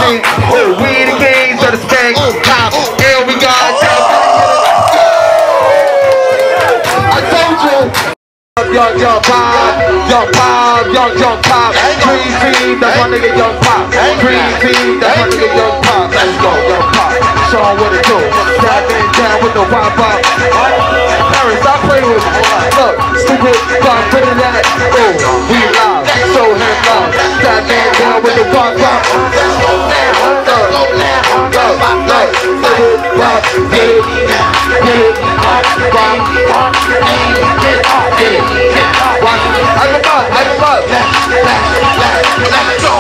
see. Oh, we the kings of the skank. Pop, and we got that. I told you. Young pop, young pop. Green team, that's my nigga Young Pop. Green team, that's my nigga Young Pop. Let's go, Young Pop. Show 'em what it do. Driving down with the wop pop. Parents, I play with me. Look, stupid pop, put it at. Oh, we live, so him love. Driving down with the wop pop. Let's go now, stupid pop, get it, I come up. Let's go.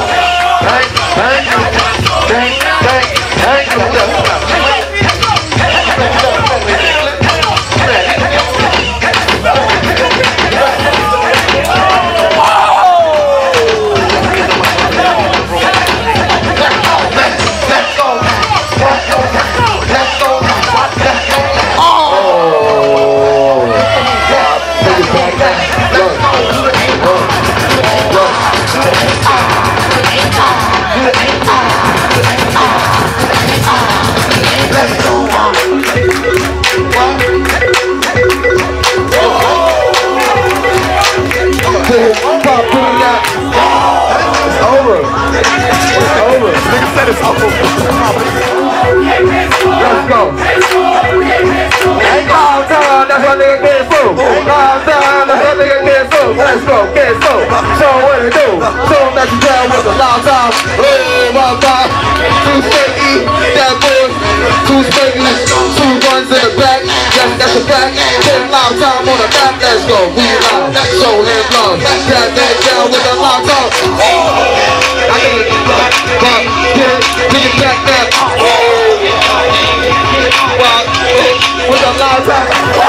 It's over. Let's go. Calm down, that's what nigga get full. Calm down, that's what nigga get full. Let's go, get full. Show 'em what to do. Show 'em that you down with the loud time. Oh, my God. Too sticky, that boy. Too sticky, 2 guns in the back. That's a fact. 10 loud time on the back. Let's go. We live. Show him love. That man down with the loud time. I need it. Get it back now. With a loud time.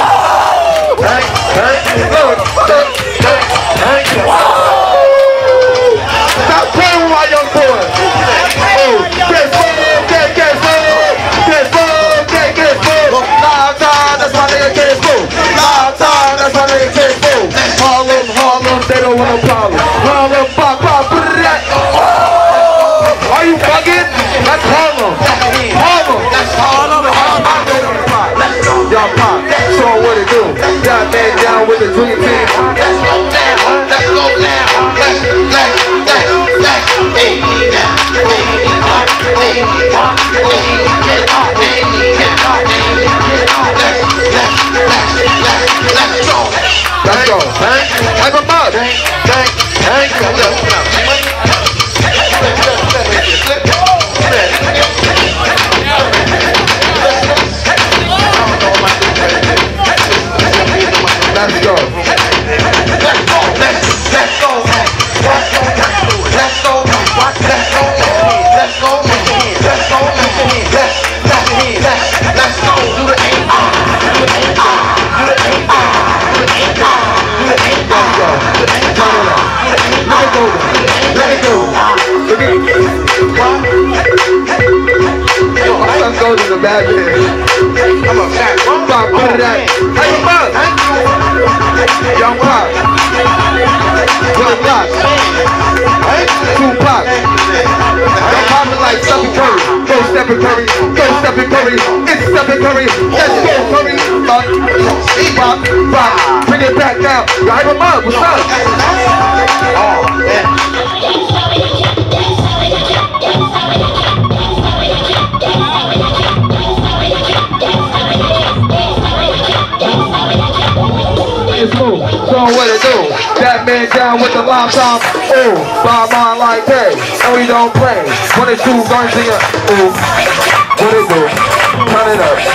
Stop playing with my young boy. Get full. Loud time, that's my nigga get full. Loud time, that's my nigga get full. Harlem, they don't want no problem. Harlem, pop, put it at. Are you bugging? That's Harlem. That's Harlem. Young Pop, show 'em what it do. Got man down with the dream team. Let's go now. Let's go now. Let's go. Hype 'em up. Let's go. Goes in the bad man. I'm a fat pop, put it at. How you fuck? Young Pop. Young Pop. 2 Pop. Young Pop is like Stephen Curry. Go Stephen Curry. It's Stephen Curry. Let's go Curry. Pop. Bring it back now. Hype 'em up. What's up? Oh, yeah. Show 'em what to do. That man down with the lime top. Ooh, by mine like that. And we don't play. 1 or 2 guns in your. Ooh, what it do? Turn it up.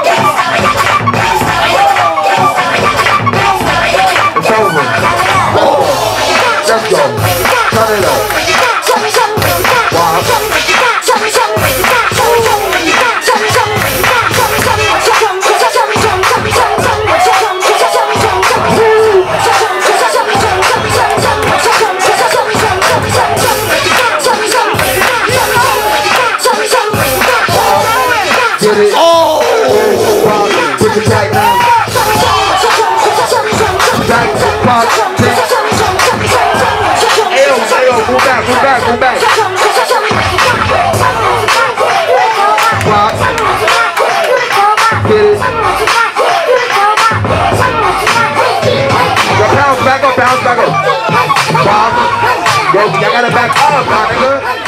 It's over. Let's go. Turn it up. Wow. Get it. Oh! get it. Yo, bounce back up, bounce back up. Yo, y'all gotta back up, my nigga.